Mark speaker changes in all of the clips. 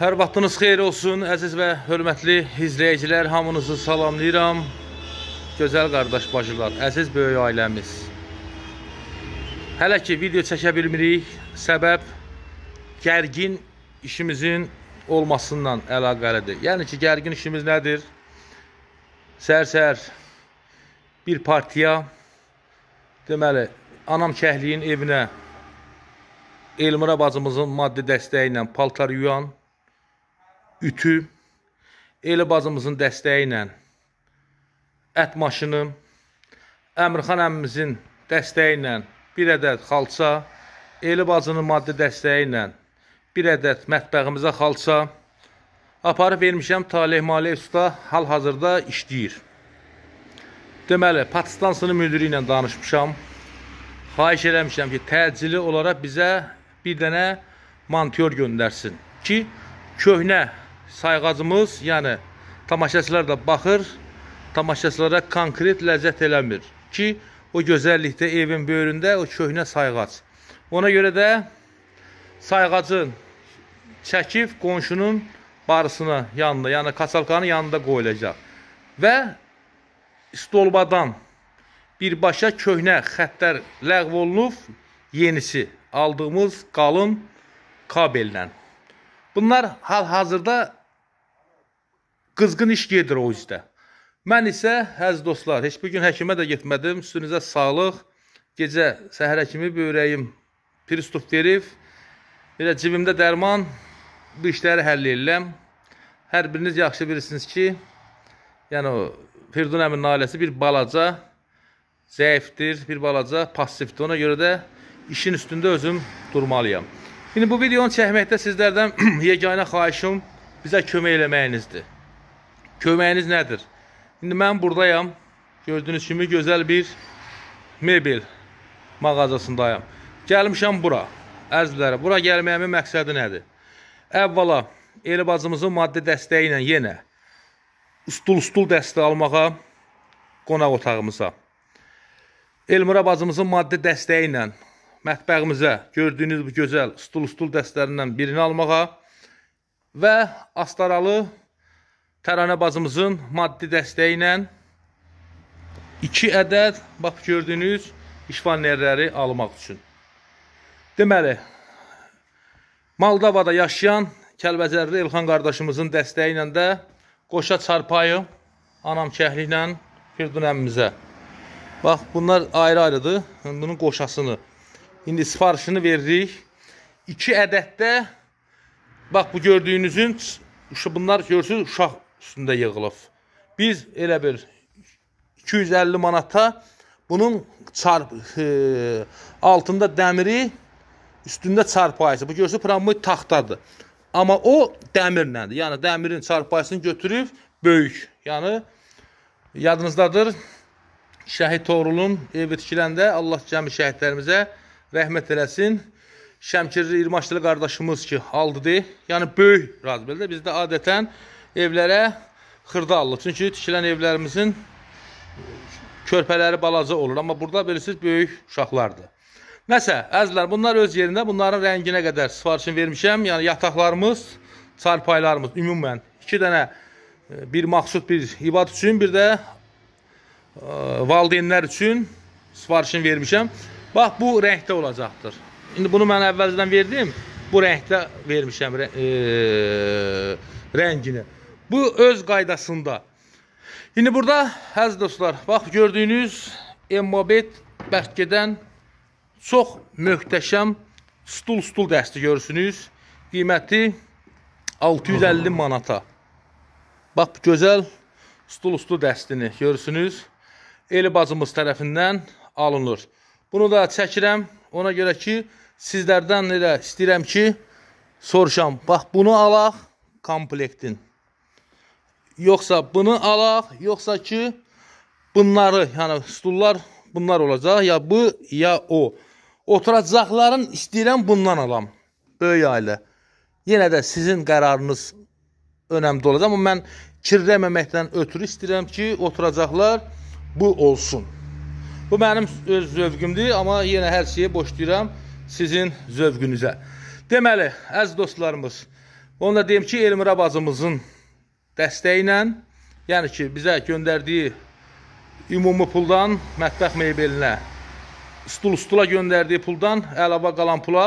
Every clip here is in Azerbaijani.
Speaker 1: Hər vaxtınız xeyir olsun, əziz və hörmətli izləyicilər, hamınızı salamlayıram. Gözəl qardaş bacılar, əziz böyük ailəmiz. Hələ ki video çəkə bilmirik, səbəb gərgin işimizin olmasından əlaqəlidir. Yəni ki, gərgin işimiz nədir? Səhər-səhər bir partiya, deməli, anam kəhliyin evinə Elmira bacımızın maddi dəstəyi ilə paltar yuyan, ütü, Eli bacımızın dəstəyi ilə ət maşını, Əmirxan əmmimizin dəstəyi ilə bir ədəd xalça, Eli bacının maddi dəstəyi ilə bir ədəd mətbəximizə xalça aparıb vermişəm. Talih Maliyyə Usta hal-hazırda işləyir. Deməli, patistansının müdürü ilə danışmışam. Xahiş eləmişəm ki, təcili olaraq bizə bir dənə monteur göndərsin ki, köhnə sayğacımız, yəni tamaşaçılar da baxır, tamaşaçılara konkret ləzzət eləmir ki, o gözəllikdə evin böyründə o köhnə sayğac. Ona görə də sayğacın çəkib qonşunun barısına yanında, yəni kaçalkanın yanında qoyulacaq və stolbadan birbaşa köhnə xəttlər ləğv olunub, yenisi aldığımız qalın kabellə. Bunlar hal-hazırda qızğın iş gedir o üzdə. Mən isə, əziz dostlar, heç bir gün həkimə də getmədim. Üstünüzə sağlıq. Gecə səhərə kimi bövrəyim pristup verib. Belə cibimdə dərman, bu işləri həll edirəm. Hər biriniz yaxşı bilirsiniz ki, yəni o Firdun əminin ailəsi bir balaca zəifdir, bir balaca passivdir. Ona görə də işin üstündə özüm durmalıyam. Şimdi bu videonu çəkməkdə sizlərdən yeganə xahişim bizə kömək eləməyinizdir. Köməyiniz nədir? Şimdi mən buradayam. Gördüyünüz kimi gözəl bir mebel mağazasındayam. Gəlmişəm bura. Əzizlərə, bura gəlməyimin məqsədi nədir? Əvvəla, Eli bacımızın maddi dəstəyi ilə yenə stul dəstəyi almağa qonaq otağımıza. Elmira bacımızın maddi dəstəyi ilə mətbəximizə gördüyünüz bu gözəl stul dəstələrindən birini almağa və Astaralı Təranə bacımızın maddi dəstəyi ilə 2 ədəd, bax gördüyünüz işvannerləri almaq üçün. Deməli, Moldovada yaşayan Kəlbəcərli Elxan qardaşımızın dəstəyi ilə də qoşa çarpayı anam kəhli ilə Firdun əmmimizə. Bax, bunlar ayrı-ayrıdır. Bunun qoşasını. İndi sifarişini veririk. 2 ədəddə, bax bu gördüyünüzün, bunlar görürsünüz, uşaq üstündə yığılıb. Biz elə bir 250 manata bunun altında dəmiri, üstündə çarpayısı. Bu görürsünüz, pramboy taxtadır. Amma o dəmirləndir. Yəni, dəmirin çarpayısını götürüb böyük. Yəni, yadınızdadır, Şəhid Toğrulun evi tikiləndə Allah cəmi şəhidlərimizə rəhmət eləsin. Şəmkirli İrmaşlı qardaşımız ki, aldıdır. Yəni, böyük razıbəldə. Bizdə adətən evlərə xırda alır. Çünki tikilən evlərimizin körpələri balaca olur. Amma burada bilirsiniz, böyük uşaqlardır. Nəsə, əzizlər, bunlar öz yerində. Bunların rənginə qədər sifarişini vermişəm. Yəni, yataqlarımız, çarpaylarımız ümumən 2 dənə bir məxsud bir ibad üçün, bir də valideynlər üçün sifarişini vermişəm. Bax, bu rəngdə olacaqdır. İndi bunu mən əvvəldən verdim. Bu rəngdə vermişəm rəngini. Bu öz qaydasında. İndi burada, əziz dostlar, bax gördüyünüz Emmobet bərkədən çox möhtəşəm stul dəsti görürsünüz. Qiyməti 650 manata. Bax, gözəl stul dəstini görürsünüz. Eli bacımız tərəfindən alınır. Bunu da çəkirəm. Ona görə ki, sizlərdən elə istəyirəm ki, soruşam. Bax, bunu alaq komplektin. Yoxsa bunu alaq, yoxsa ki, bunları, yəni stullar bunlar olacaq. Ya bu, ya o. Oturacaqların istəyirəm bundan alam. Böyük ailə. Yenə də sizin qərarınız önəmli olacaq. Amma mən kirləməməkdən ötürü istəyirəm ki, oturacaqlar bu olsun. Bu mənim öz zövqümdür, amma yenə hər şeyi boşlayıram sizin zövqünüzə. Deməli, əziz dostlarımız, Onu da deyim ki, Elmira bacımızın dəstəyi ilə, yəni ki, bizə göndərdiyi ümumi puldan mətbəx mebelinə, stula göndərdiyi puldan əlavə qalan pula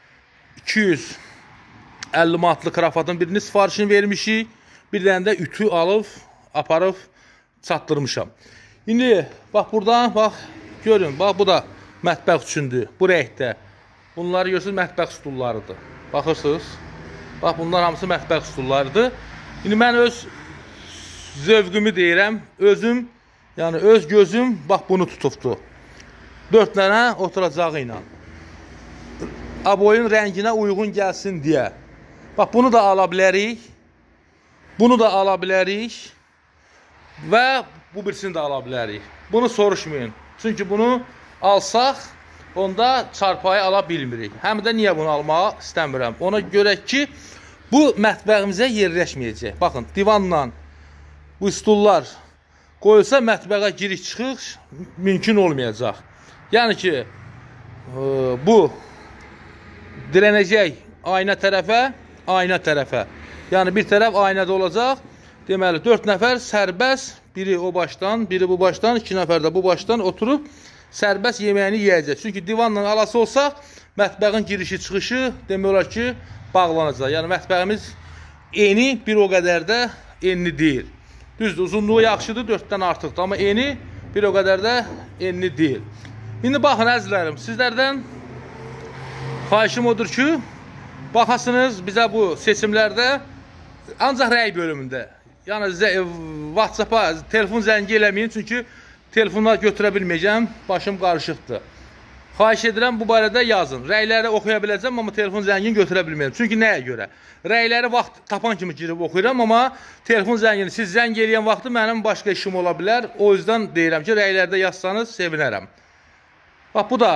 Speaker 1: 250 manatlıq krafatın birini sifarişini vermişik. Bir dənə də ütü alıb, aparıb çatdırmışam. İndi bax buradan, bax görün, bax bu da mətbəx üçündür, bu rəngdə. Bunları görürsünüz, mətbəx stullarıdır. Baxırsınız, bax bunlar hamısı mətbəx stullarıdır. İndi mən öz zövqümü deyirəm, özüm, yəni öz gözüm bax bunu tutubdur. 4 dənə oturacağı ilə. Aboyun rənginə uyğun gəlsin deyə. Bax bunu da ala bilərik. Bunu da ala bilərik. Və bu birisini də ala bilərik. Bunu soruşmayın. Çünki bunu alsaq, onda çarpayı ala bilmirik. Həm də niyə bunu almağı istəmirəm? Ona görə ki, bu mətbəximizə yerləşməyəcək. Baxın, divanla bu stullar qoyulsa mətbəxə giriş-çıxış mümkün olmayacaq. Yəni ki, bu dirənəcək ayna tərəfə. Yəni bir tərəf aynada olacaq. Deməli, 4 nəfər sərbəst, biri o başdan, biri bu başdan, 2 nəfər də bu başdan oturub sərbəst yeməyini yiyəcək. Çünki divanla alası olsaq, mətbəxin girişi-çıxışı demək olar ki, bağlanacaq. Yəni mətbəximiz eni bir o qədər də enli deyil. Düzdür, uzunluğu yaxşıdır, 4-dən artıqdır. Amma eni bir o qədər də enli deyil. İndi baxın əzizlərim, sizlərdən xahişim odur ki, baxasınız bizə bu seçimlərdə ancaq rəy bölümündə. Yəni WhatsApp-a telefon zəngi eləməyin, çünki telefonla götürə bilməyəcəm, başım qarışıqdır. Xahiş edirəm, bu barədə yazın. Rəyləri oxuya biləcəm, amma telefon zəngini götürə bilməyəcəm. Çünki nəyə görə? Rəyləri vaxt tapan kimi girib oxuyuram, amma telefon zəngini siz zəng eləyən vaxtı mənim başqa işim ola bilər. O yüzden deyirəm ki, rəylərdə yazsanız sevinərəm. Bax, bu da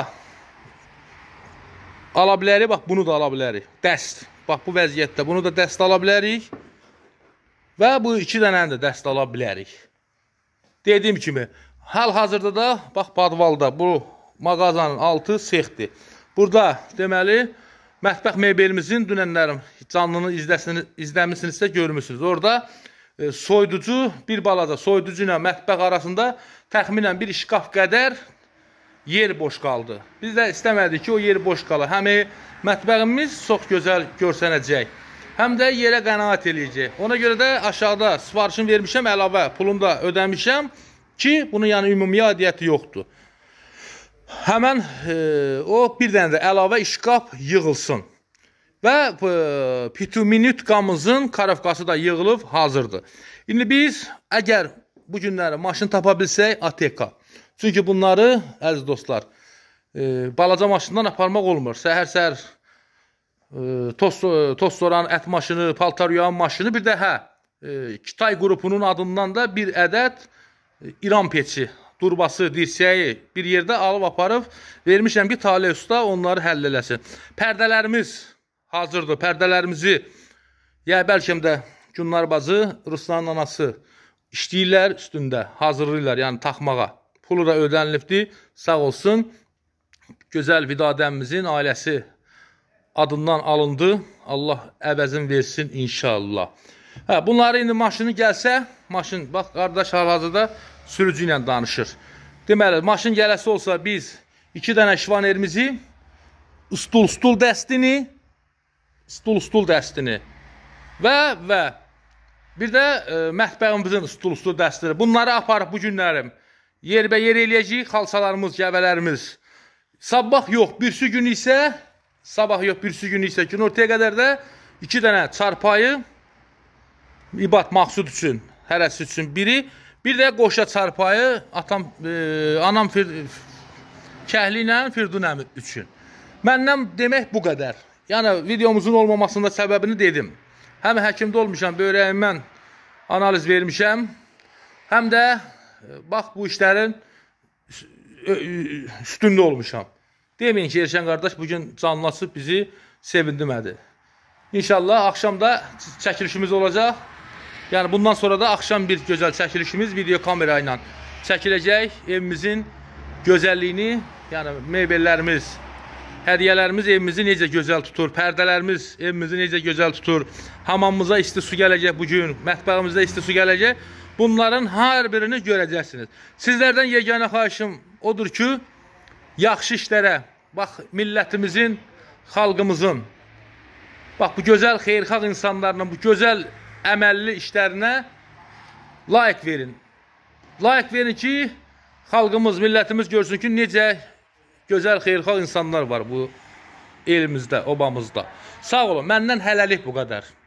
Speaker 1: ala bilərik, bax, bunu da ala bilərik. Dəst. Bax, bu vəziyyətdə bunu da dəst ala bilərik. Və bu 2 dənəni də dəst ala bilərik. Dediyim kimi, hal-hazırda da, bax, Badvalda bu mağazanın altı sexdir. Burada, deməli, mətbəx mebelimizin dünənlərim canlını izləmişsinizsə görmüşsünüz. Orada soyuducu, bir balaca soyuducu ilə mətbəx arasında təxminən bir şkaf qədər yer boş qaldı. Biz də istəmədik ki, o yer boş qalır. Həm mətbəximiz çox gözəl görsənəcək, həm də yerə qənaət eləyəcək. Ona görə də aşağıda sifarişini vermişəm, əlavə pulunu da ödəmişəm ki, bunun yəni ümumi adiyyəti yoxdur. Həmən o bir dənə də əlavə şkaf yığılsın. Və Pituminutkamızın karafkası da yığılıb hazırdır. İndi biz əgər bu günləri maşın tapa bilsək, ATK. Çünki bunları, əziz dostlar, balaca maşından aparmaq olmur. Səhər-səhər tost soran ət maşını, paltar yuyan maşını, bir də Kitay qrupunun adından da bir ədəd İran peçi, durbası, dirsəyi bir yerdə alıb aparıb vermişəm ki, Talih Usta onları həll eləsin. Pərdələrimiz hazırdır. Pərdələrimizi bəlkə də Günlar bacı, Ruslanın anası işləyirlər üstündə, hazırlayırlar, yəni taxmağa. Pulu da ödənilibdir, sağ olsun. Gözəl Vidadəmimizin ailəsi adından alındı. Allah əvəzin versin inşallah. Bunları indi maşını gəlsə, maşın, bax, qardaş hal-hazırda sürücü ilə danışır. Deməli, maşın gələsi olsa biz 2 dənə şivanerimizi, stul dəstini və bir də mətbəximizin stul dəstini. Bunları aparıb bu günlərim yerbəyer eləyəcəyik, xalçalarımız, gəbələrimiz. Sabah yox, birisi gün isə, günortaya qədər də 2 dənə çarpayı İbad Maqsud üçün, hərəsi üçün biri, bir də qoşa çarpayı anam Kəhli ilə Firdun əmi üçün. Məndən demək bu qədər. Yəni, videomuzun olmamasında səbəbini dedim. Həm həkimdə olmuşam, böyrəyimdən analiz vermişəm, həm də bax, bu işlərin üstündə olmuşam. Deməyin ki, Erşən qardaş bugün canlasıb bizi sevindirmədi. İnşallah, axşam da çəkilişimiz olacaq. Yəni, bundan sonra da axşam bir gözəl çəkilişimiz video kamera ilə çəkiləcək. Evimizin gözəlliyini, yəni mebellərimiz, hədiyyələrimiz evimizi necə gözəl tutur, pərdələrimiz evimizi necə gözəl tutur, hamamımıza isti su gələcək bugün, mətbəximizdə isti su gələcək. Bunların hər birini görəcəksiniz. Sizlərdən yeganə xahişim odur ki, yaxşı işlərə, bax millətimizin, xalqımızın, bax bu gözəl xeyirxah insanlarının bu gözəl əməlli işlərinə layiq verin. Layiq verin ki, xalqımız, millətimiz görsün ki, necə gözəl xeyirxah insanlar var bu elimizdə, obamızda. Sağ olun, məndən hələlik bu qədər.